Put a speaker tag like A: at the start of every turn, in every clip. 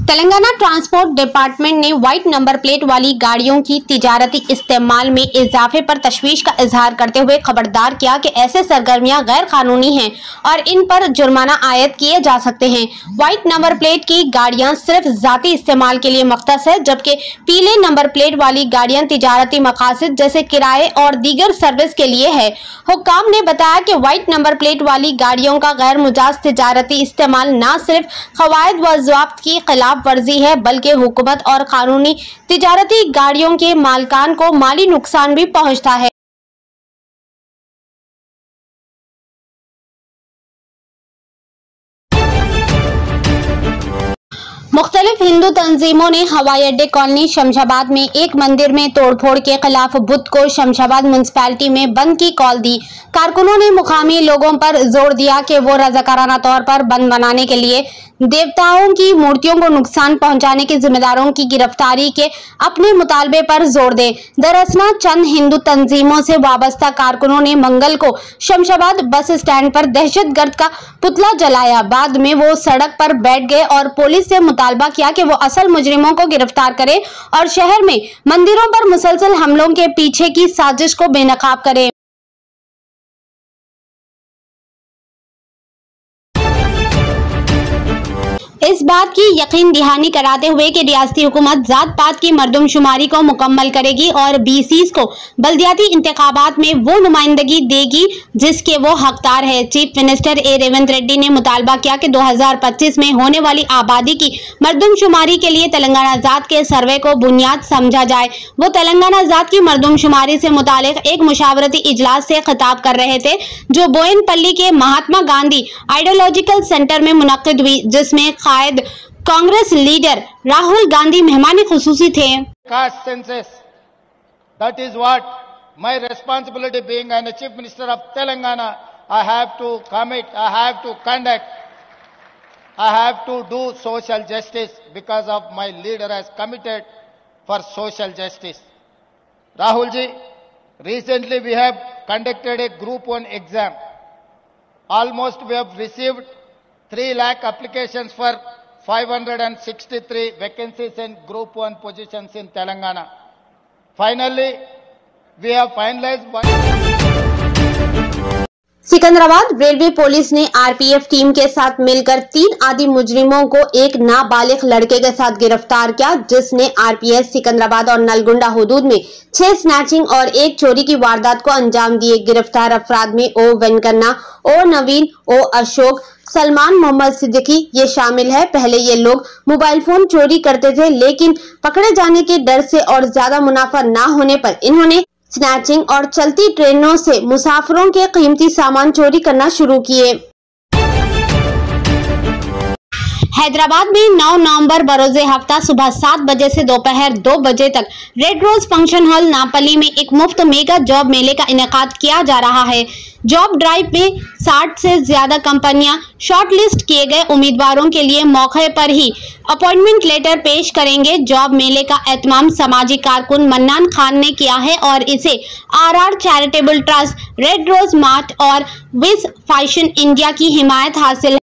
A: Telangana transport department ने white number plate वाली गाड़ियों की तिजारती इस्तेमाल में इजाफे पर तशवीश का इजहार करते हुए खबरदार किया कि ऐसे सरगर्मियां गैर कानूनी हैं और इन पर जुर्माना आयद किए जा सकते हैं। व्हाइट नंबर प्लेट की गाड़ियां सिर्फ जाती इस्तेमाल के लिए मख्तस है, जबकि पीले नंबर प्लेट वाली गाड़ियां तिजारती मकासद जैसे किराए और दीगर सर्विस के लिए है। हुक्काम ने बताया कि व्हाइट नंबर प्लेट वाली गाड़ियों का गैर मुजाज तिजारती इस्तेमाल न सिर्फ कवायद व ज़वाब्त की खिलाफ वर्जी है, बल्कि हुकूमत और कानूनी तिजारती गाड़ियों के मालिकान को माली नुकसान भी पहुंचता है। मुख्तलिफ हिंदू तंजीमों ने हवाई अड्डे कॉलोनी शमशाबाद में एक मंदिर में तोड़फोड़ के खिलाफ बुध को शमशाबाद म्युनिसिपैलिटी में बंद की कॉल दी। कारकुनों ने मुकामी लोगों पर जोर दिया कि वो रजाकाराना तौर पर बंद बनाने के लिए देवताओं की मूर्तियों को नुकसान पहुंचाने के जिम्मेदारों की गिरफ्तारी के अपने मुतालबे पर जोर दें। दरअसल चंद हिंदू तंजीमों से वाबस्ता कारकुनों ने मंगल को शमशाबाद बस स्टैंड पर दहशतगर्द का पुतला जलाया। बाद में वो सड़क पर बैठ गए और पुलिस से मुतालबा किया कि वो असल मुजरिमों को गिरफ्तार करे और शहर में मंदिरों पर मुसलसल हमलों के पीछे की साजिश को बेनकाब करे। इस बात की यकीन दहानी कराते हुए कि रियासती हुकूमत जात पात की मरदमशुमारी को मुकम्मल करेगी और बीसीज को बल्दियाती इंतखाबात में वो नुमाइंदगी देगी जिसके वो हकदार है। Chief minister A Revanth Reddy ने मुतालबा किया कि 2025 में होने वाली आबादी की मरदमशुमारी के लिए तेलंगाना जात के सर्वे को बुनियाद समझा जाए। वो तेलंगाना जात की मरदमशुमारी से मुतालिक एक मुशावरती इजलास से खिताब कर रहे थे, जो बोयनपल्ली के महात्मा गांधी आइडियोलॉजिकल सेंटर में मुनक्किद हुई, जिसमें कांग्रेस लीडर राहुल गांधी मेहमान खुसूसी थे।
B: Caste census. That is what my responsibility being and the Chief Minister of Telangana, I have to commit, I have to conduct, I have to do social justice because of my leader has committed for social justice. Rahul ji, recently we have conducted a Group 1 exam. Almost we have received 3 lakh applications for 563 vacancies in Group 1 positions in Telangana. Finally, we have finalized one.
A: Secunderabad railway police ने RPF team के साथ मिलकर 3 आदि मुजरिमों को एक नाबालिग लड़के के साथ गिरफ्तार किया, जिसने आरपीएस सिकंदराबाद और नलगुंडा हुदूद में 6 स्नैचिंग और 1 चोरी की वारदात को अंजाम दिए। गिरफ्तार अफराद में ओ वेंकन्ना, ओ नवीन, ओ अशोक, सलमान मोहम्मद सिद्दीकी ये शामिल है। पहले ये लोग मोबाइल फोन चोरी करते थे, लेकिन पकड़े जाने के डर से और ज्यादा मुनाफा न होने पर इन्होंने स्नैचिंग और चलती ट्रेनों से मुसाफिरों के कीमती सामान चोरी करना शुरू किए। हैदराबाद में 9 नवंबर बरोज़े हफ्ता सुबह 7 बजे से दोपहर 2 बजे तक red rose function hall Nampally में एक मुफ्त मेगा जॉब मेले का इनेकाद किया जा रहा है। जॉब ड्राइव में 60 से ज्यादा कंपनियां शॉर्टलिस्ट किए गए उम्मीदवारों के लिए मौके पर ही अपॉइंटमेंट लेटर पेश करेंगे। जॉब मेले का एहतमाम समाजी कारकुन मन्नान खान ने किया है और इसे RR charitable trust, red rose mart और विज फैशन इंडिया की हिमायत हासिल है।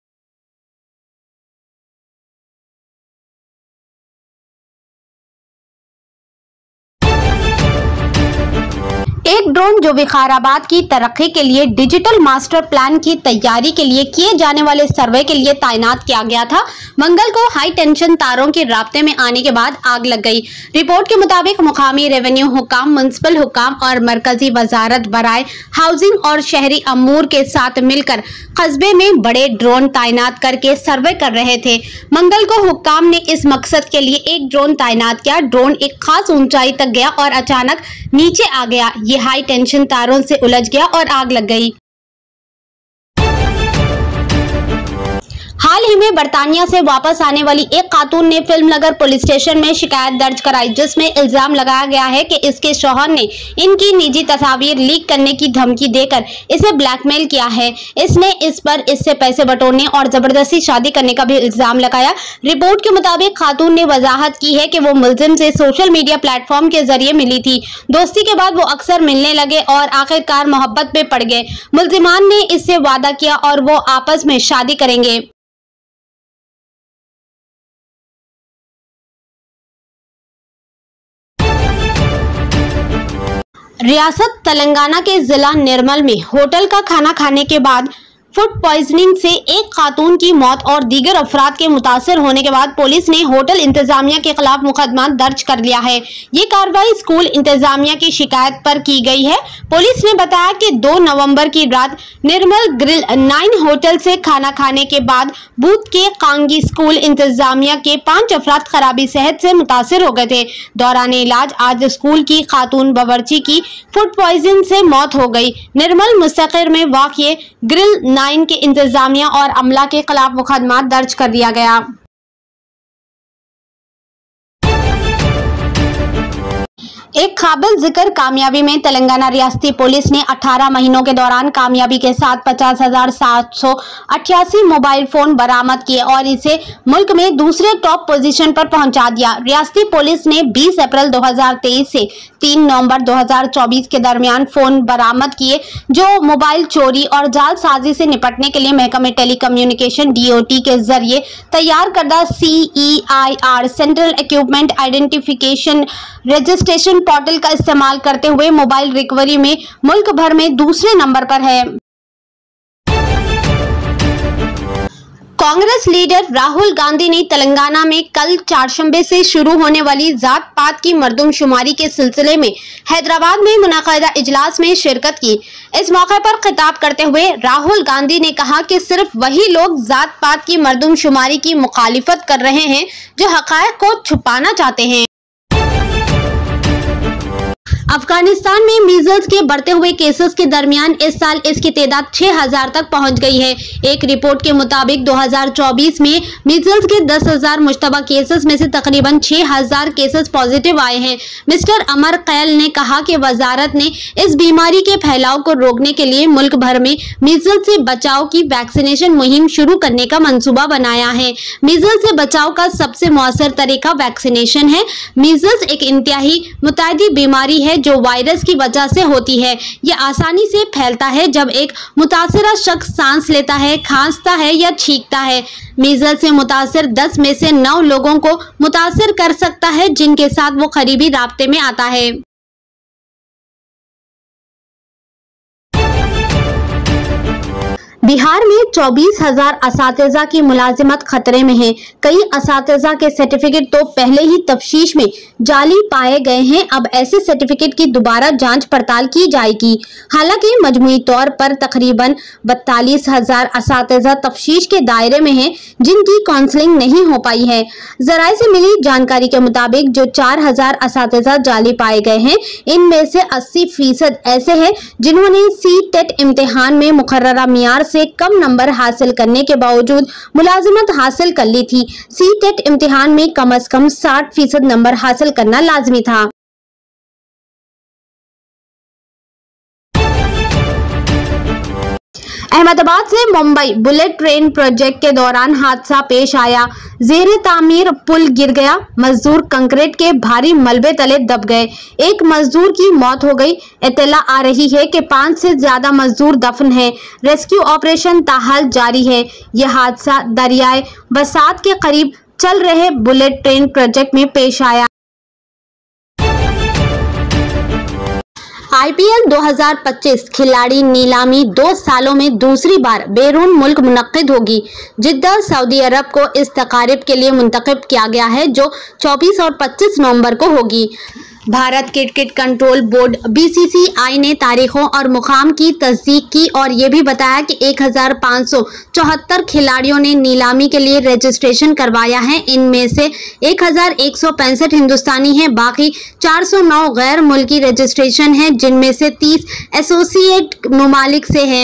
A: एक ड्रोन जो विकाराबाद की तरक्की के लिए डिजिटल मास्टर प्लान की तैयारी के लिए किए जाने वाले सर्वे के लिए तैनात किया गया था, मंगल को हाई टेंशन तारों के राब्ते में आने के बाद आग लग गई। रिपोर्ट के मुताबिक मुकामी रेवेन्यू हुकाम, म्युनिसिपल हुकाम और मरकजी वजारत बराए हाउसिंग और शहरी अमूर के साथ मिलकर कस्बे में बड़े ड्रोन तैनात करके सर्वे कर रहे थे। मंगल को हुकाम ने इस मकसद के लिए एक ड्रोन तैनात किया। ड्रोन एक खास ऊंचाई तक गया और अचानक नीचे आ गया। ये हाई टेंशन तारों से उलझ गया और आग लग गई। हाल ही में बर्तानिया से वापस आने वाली एक खातून ने फिल्मनगर पुलिस स्टेशन में शिकायत दर्ज कराई, जिसमें इल्जाम लगाया गया है कि इसके शौहर ने इनकी निजी तस्वीर लीक करने की धमकी देकर इसे ब्लैकमेल किया है। इसने इस पर इससे पैसे बटोरने और जबरदस्ती शादी करने का भी इल्जाम लगाया। रिपोर्ट के मुताबिक खातून ने वजाहत की है कि वो मुलजिम से सोशल मीडिया प्लेटफॉर्म के जरिए मिली थी। दोस्ती के बाद वो अक्सर मिलने लगे और आखिरकार मोहब्बत में पड़ गए। मुलजिमान ने इससे वादा किया और वो आपस में शादी करेंगे। रियासत तेलंगाना के जिला निर्मल में होटल का खाना खाने के बाद फूड पॉइजनिंग से एक खातून की मौत और दीगर अफराद के मुतासर होने के बाद पुलिस ने होटल इंतजामिया के खिलाफ मुकदमा दर्ज कर लिया है। ये कार्रवाई स्कूल इंतजामिया की शिकायत पर की गई है। पुलिस ने बताया कि 2 नवंबर की रात निर्मल ग्रिल 9 होटल से खाना खाने के बाद बूथ के कांगी स्कूल इंतजामिया के 5 अफराद खराबी सेहत से मुतासर हो गए थे। दौरान इलाज आज स्कूल की खातून बावर्ची की फूड पॉइजन से मौत हो गई। निर्मल मुस्तकिर में वाक़िए ग्रिल 9 के इंतजामिया और अमला के खिलाफ मुकदमा दर्ज कर दिया गया। एक काबिल जिक्र कामयाबी में तेलंगाना रियासती पुलिस ने 18 महीनों के दौरान कामयाबी के साथ 50,788 मोबाइल फोन बरामद किए और इसे मुल्क में दूसरे टॉप पोजीशन पर पहुंचा दिया। रियासती पुलिस ने 20 अप्रैल 2023 से 3 नवंबर 2024 के दरमियान फोन बरामद किए जो मोबाइल चोरी और जालसाजी से निपटने के लिए महकमे टेलीकम्युनिकेशन DOT के जरिए तैयार करदा CEIR central equipment identification registration portal का इस्तेमाल करते हुए मोबाइल रिकवरी में मुल्क भर में दूसरे नंबर पर है। कांग्रेस लीडर राहुल गांधी ने तेलंगाना में कल चारशंबे से शुरू होने वाली जात पात की मर्दमशुमारी के सिलसिले में हैदराबाद में मुनाक़दा इजलास में शिरकत की। इस मौके पर खिताब करते हुए राहुल गांधी ने कहा कि सिर्फ वही लोग जात पात की मर्दमशुमारी की मुखालिफत कर रहे हैं जो हक़ाइक़ को छुपाना चाहते हैं। अफगानिस्तान में मीजल्स के बढ़ते हुए केसेस के दरमियान इस साल इसकी तादाद 6000 तक पहुंच गई है। एक रिपोर्ट के मुताबिक 2024 में मीजल्स के 10,000 मुश्तबा केसेस में से तकरीबन 6000 केसेस पॉजिटिव आए हैं। मिस्टर अमर कैल ने कहा कि वजारत ने इस बीमारी के फैलाव को रोकने के लिए मुल्क भर में मीजल्स से बचाव की वैक्सीनेशन मुहिम शुरू करने का मंसूबा बनाया है। मीजल्स से बचाव का सबसे मौसर तरीका वैक्सीनेशन है। मीजल्स एक इंतहाई मुतादी बीमारी है जो वायरस की वजह से होती है। यह आसानी से फैलता है जब एक मुतासिरा शख्स सांस लेता है, खांसता है या छींकता है। मीजल से मुतासिर 10 में से 9 लोगों को मुतासिर कर सकता है जिनके साथ वो करीबी राब्ते में आता है। बिहार में 24,000 असातिज़ा की मुलाजिमत खतरे में है। कई असातिज़ा के सर्टिफिकेट तो पहले ही तफ्तीश में जाली पाए गए हैं। अब ऐसे सर्टिफिकेट की दोबारा जांच पड़ताल की जाएगी। हालांकि मजमूई तौर पर तकरीबन 42,000 असातिज़ा तफ्तीश के दायरे में हैं जिनकी काउंसलिंग नहीं हो पाई है। ज़राए से मिली जानकारी के मुताबिक जो 4,000 असातिज़ा जाली पाए गए हैं इनमें से 80% ऐसे हैं जिन्होंने CTET इम्तिहान में मुकर्ररा मियार से कम नंबर हासिल करने के बावजूद मुलाजिमत हासिल कर ली थी। CTET इम्तिहान में कम से कम 60% नंबर हासिल करना लाजमी था। अहमदाबाद से मुंबई बुलेट ट्रेन प्रोजेक्ट के दौरान हादसा पेश आया। जेरे तामीर पुल गिर गया। मजदूर कंक्रीट के भारी मलबे तले दब गए। एक मजदूर की मौत हो गई। इत्तला आ रही है कि 5 से ज्यादा मजदूर दफन हैं। रेस्क्यू ऑपरेशन ताहाल जारी है। यह हादसा दरियाए बसात के करीब चल रहे बुलेट ट्रेन प्रोजेक्ट में पेश आया। IPL 2025 खिलाड़ी नीलामी 2 सालों में दूसरी बार बैरून मुल्क मुनक्किद होगी। जिद्दा सऊदी अरब को इस तकारीब के लिए मुंतखब किया गया है जो 24 और 25 नवंबर को होगी। Bharat cricket control board BCCI ने तारीखों और मुकाम की तस्दीक की और ये भी बताया कि 1574 खिलाड़ियों ने नीलामी के लिए रजिस्ट्रेशन करवाया है। इनमें से 1165 हिंदुस्तानी हैं, बाकी 409 गैर मुल्की रजिस्ट्रेशन हैं जिनमें से 30 एसोसिएट ममालिक से हैं।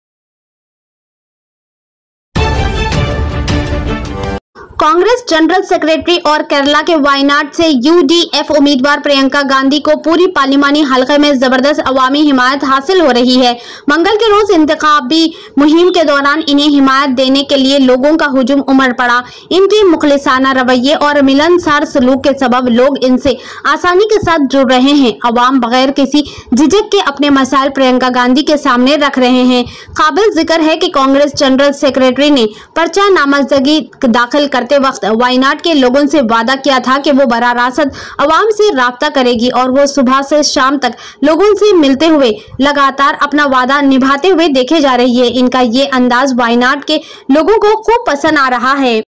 A: कांग्रेस जनरल सेक्रेटरी और केरला के वायनाड से UDF उम्मीदवार प्रियंका गांधी को पूरी पार्लिमानी हलके में जबरदस्त अवामी हिमायत हासिल हो रही है। मंगल के रोज इंतखाबी मुहिम के दौरान इन्हें हिमायत देने के लिए लोगों का हुजूम उमड़ पड़ा। इनके मुखलिसाना रवैये और मिलनसार सलूक के सबब लोग इनसे आसानी के साथ जुड़ रहे हैं। अवाम बगैर किसी झिझक के अपने मसाइल प्रियंका गांधी के सामने रख रहे हैं। काबिल जिक्र है कि कांग्रेस जनरल सेक्रेटरी ने पर्चा नामजदगी दाखिल करते करते वक्त वायनाड के लोगों से वादा किया था कि वो बराह रास्त अवाम से राब्ता करेगी और वो सुबह से शाम तक लोगों से मिलते हुए लगातार अपना वादा निभाते हुए देखे जा रही है। इनका ये अंदाज वायनाड के लोगों को खूब पसंद आ रहा है।